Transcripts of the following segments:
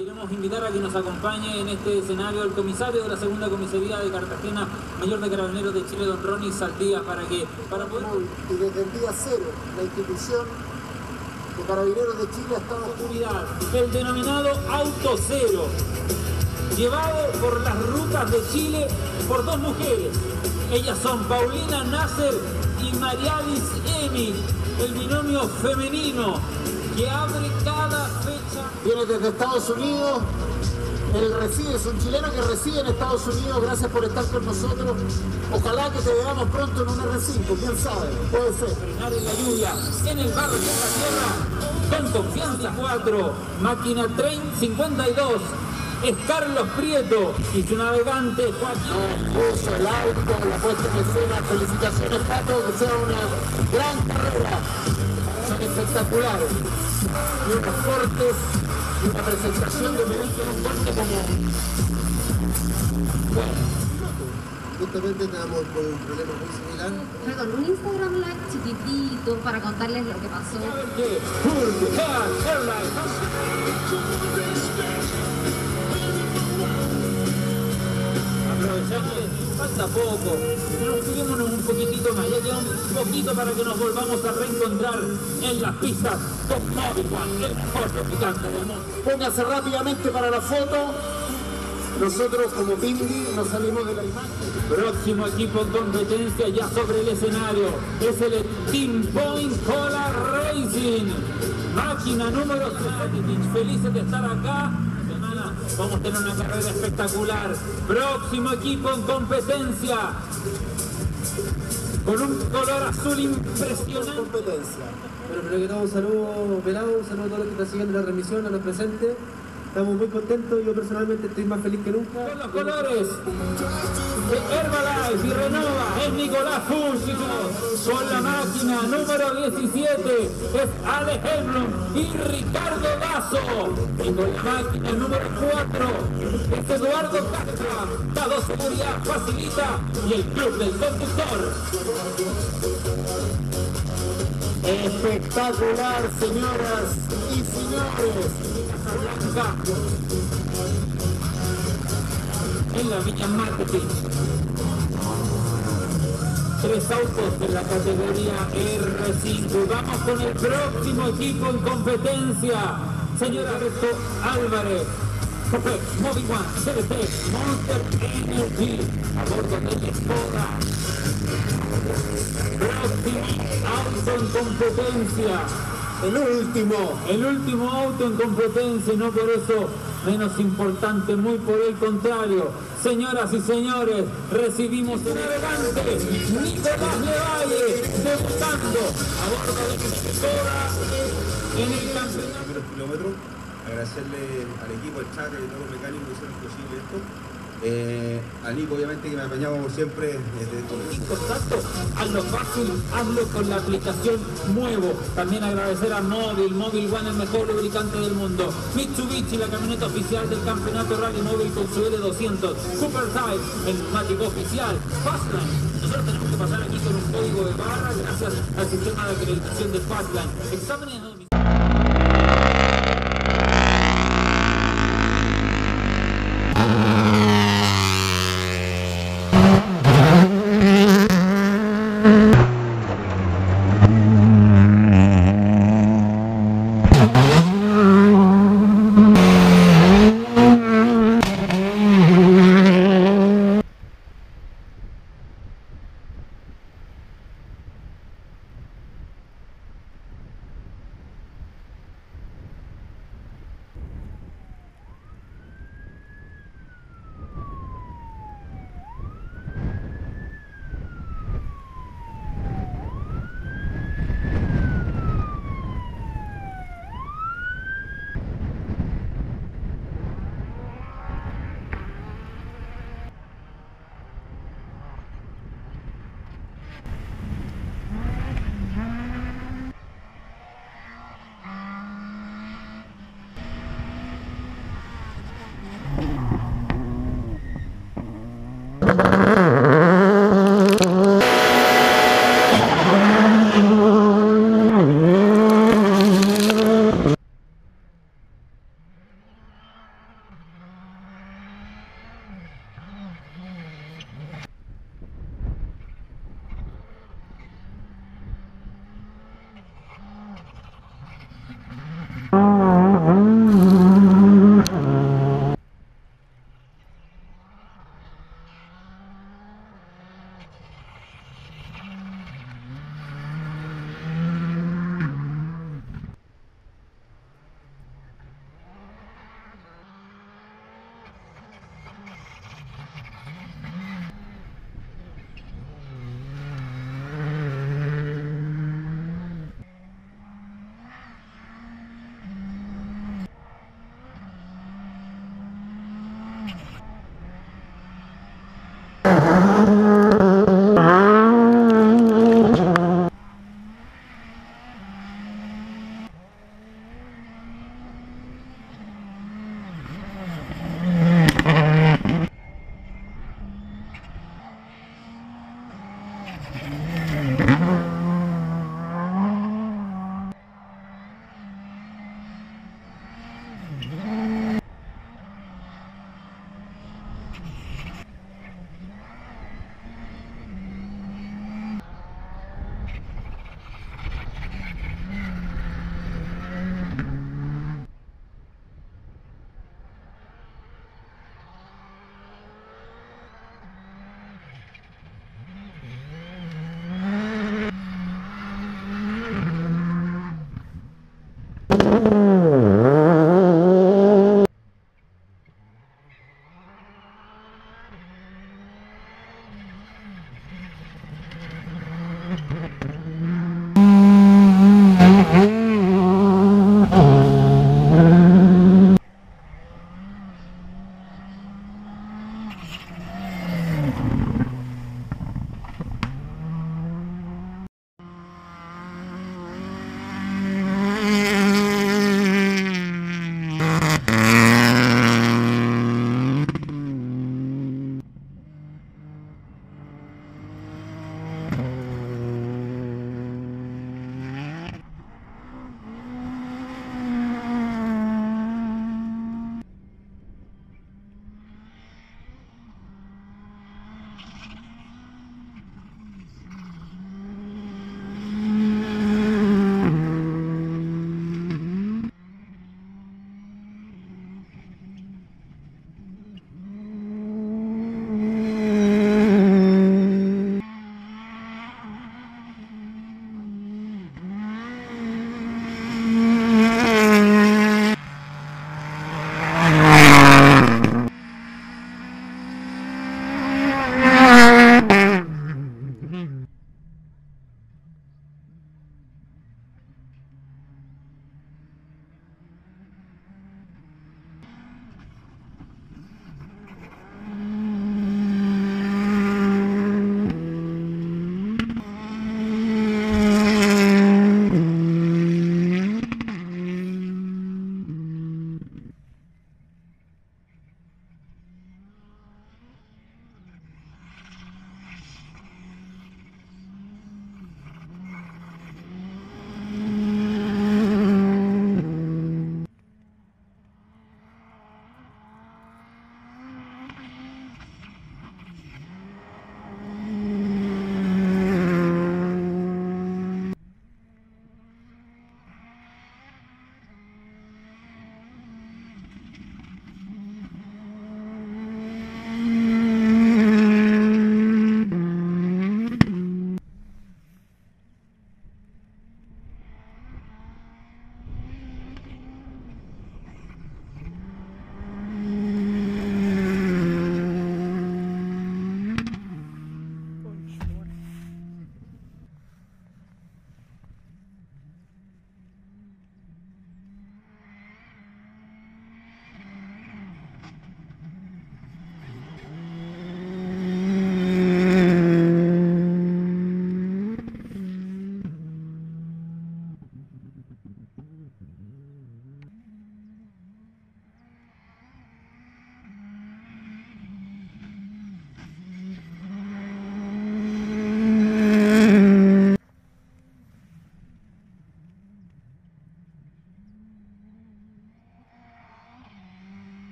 Queremos invitar a que nos acompañe en este escenario el comisario de la segunda comisaría de Cartagena, mayor de Carabineros de Chile, don Ronnie Saldías, para poder... Y desde el día cero, la institución de Carabineros de Chile ha estado en seguridad, el denominado Auto Cero, llevado por las rutas de Chile por dos mujeres. Ellas son Paulina Nasser y Marialis Emi, el binomio femenino que abre cada fecha. Viene desde Estados Unidos, él reside, es un chileno que reside en Estados Unidos. Gracias por estar con nosotros. Ojalá que te veamos pronto en un R5, quién sabe, puede ser. Frenar en la lluvia, en el barro y en la tierra, con confianza 4, máquina Train 52. Es Carlos Prieto y su navegante Joaquín. Puso el auto, la puesta en escena. Felicitaciones, Pato, que sea una gran carrera. Son espectaculares. Y unos cortes y una presentación de momento en un corte como... Bueno. Justamente estábamos con un problema muy similar. Con un Instagram Live chiquitito para contarles lo que pasó. Falta poco, pero juguémonos un poquitito más, ya queda un poquito para que nos volvamos a reencontrar en las pistas con Móvil One, el mejor traficante del mundo. Póngase rápidamente para la foto. Nosotros como Bindi nos salimos de la imagen. Próximo equipo en competencia ya sobre el escenario es el Team Point Cola Racing. Máquina número 7, felices de estar acá. Vamos a tener una carrera espectacular. Próximo equipo en competencia con un color azul impresionante. Competencia. Bueno, primero que todo, un saludo pelado, un saludo a todos los que están siguiendo la transmisión, a los presentes. Estamos muy contentos, yo personalmente estoy más feliz que nunca. Con los colores de Herbalife y Renova es Nicolás Fúlgico. Con la máquina número 17 es Alex Helblum y Ricardo Lazo. Y con la máquina número 4 es Eduardo Castro. Dado Seguridad Facilita y el Club del Conductor. Espectacular, señoras y señores. Blanca en la Villa Marketing. 3 autos de la categoría R5. Vamos con el próximo equipo en competencia. Señora Resto Álvarez, Copec, Móvil One, CBT, Monster Energy, a bordo de la Skoda. Próximo auto en competencia. El último auto en competencia, y no por eso menos importante, muy por el contrario. Señoras y señores, recibimos un navegante, Nicolás Levalle, debutando a bordo de Skoda en el campeonato. Kilómetros. Agradecerle al equipo, al Chaca y a todos los mecánicos que hicieron posible esto. A Nico, obviamente, que me apañaba como siempre desde En contacto, hazlo fácil, hazlo con la aplicación Muevo. También agradecer a Móvil One, el mejor lubricante del mundo. Mitsubishi, la camioneta oficial del campeonato Rally Móvil con su L200. Cooper Type, el neumático oficial. Fastline. Nosotros tenemos que pasar aquí con un código de barra gracias al sistema de acreditación de Fastline. Exámenes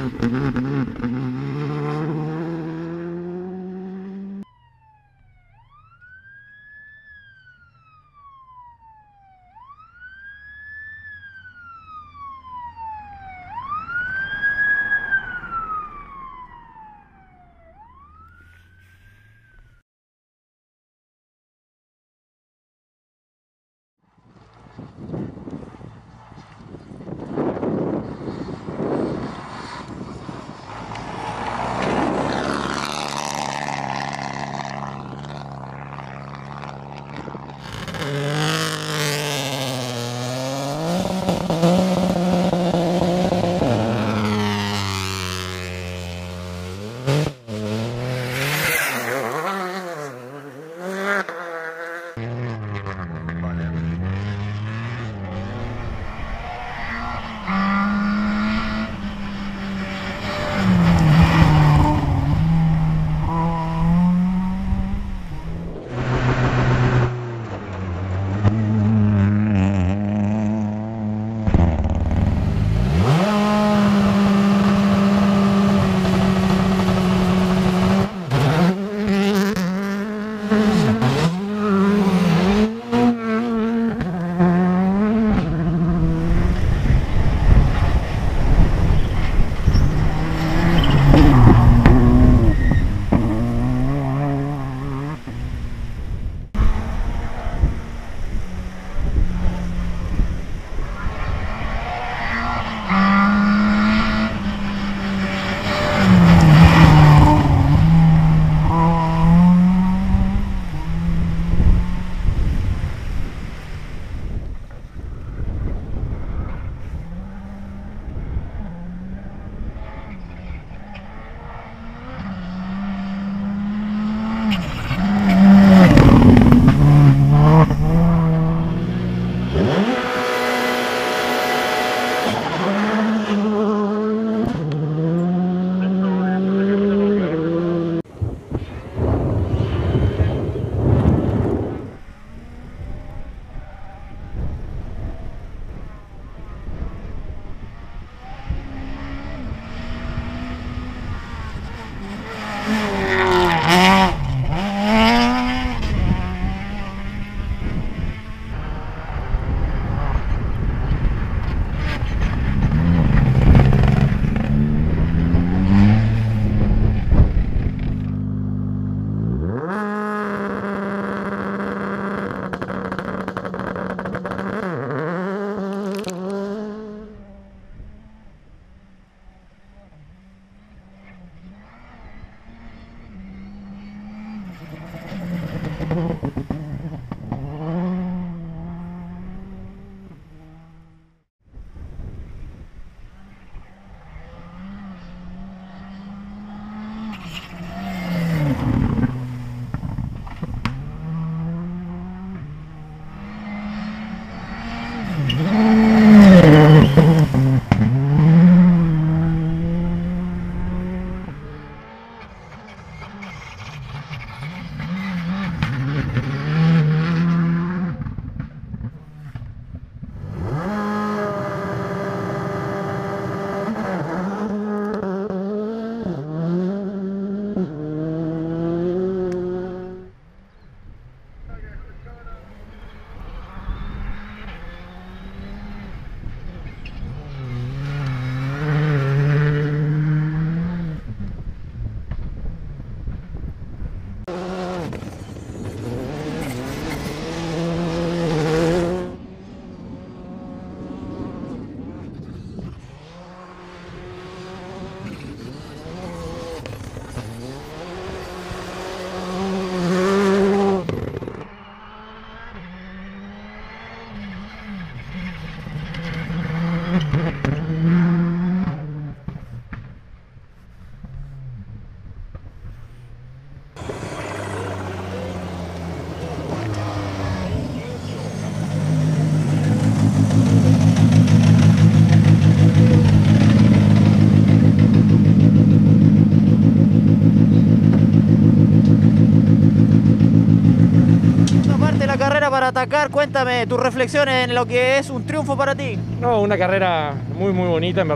Para atacar, cuéntame tus reflexiones en lo que es un triunfo para ti. No, una carrera muy bonita en verdad.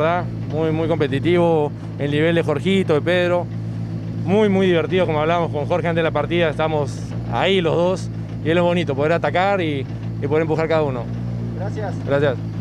muy competitivo, el nivel de Jorgito, de Pedro, muy divertido, como hablábamos con Jorge antes de la partida, estamos ahí los dos, y es lo bonito, poder atacar y poder empujar cada uno. Gracias. Gracias.